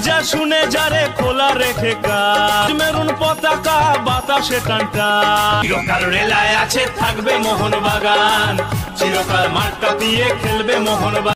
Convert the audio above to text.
যা শুনে যারে খোলা রেখে কাজ মেরুন পতাকা বাতাসে টানটা চিরকাল রেলায় আছে থাকবে মোহনবাগান চিরকাল মাঠটা দিয়ে খেলবে মোহনবাগান।